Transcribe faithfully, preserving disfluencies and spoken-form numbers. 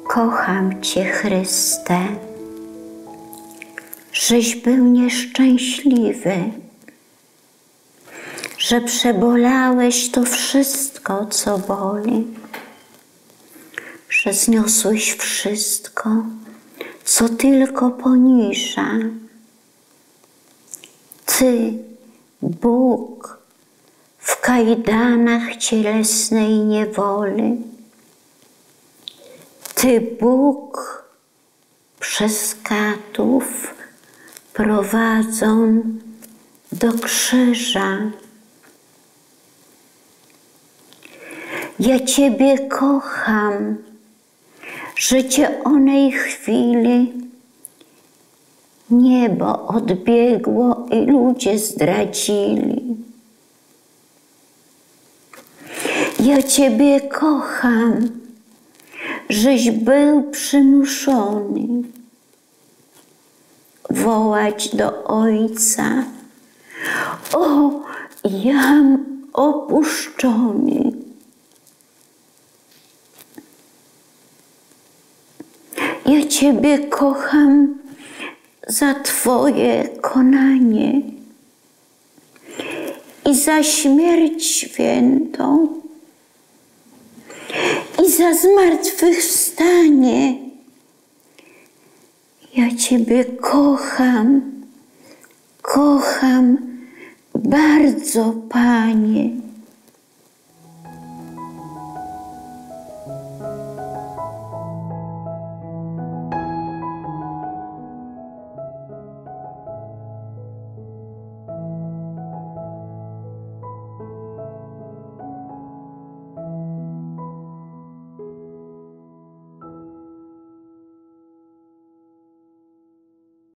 Kocham Cię, Chryste, żeś był nieszczęśliwy, że przebolałeś to wszystko, co boli, że zniosłeś wszystko, co tylko poniża. Ty, Bóg, w kajdanach cielesnej niewoli, Ty, Bóg, przez katów prowadzą do krzyża. Ja Ciebie kocham, że Cię onej chwili niebo odbiegło i ludzie zdradzili. Ja Ciebie kocham, żeś był przymuszony wołać do Ojca: o, jam opuszczony. Ja Ciebie kocham za Twoje konanie i za śmierć świętą i za zmartwychwstanie. Ja Ciebie kocham, kocham bardzo, Panie.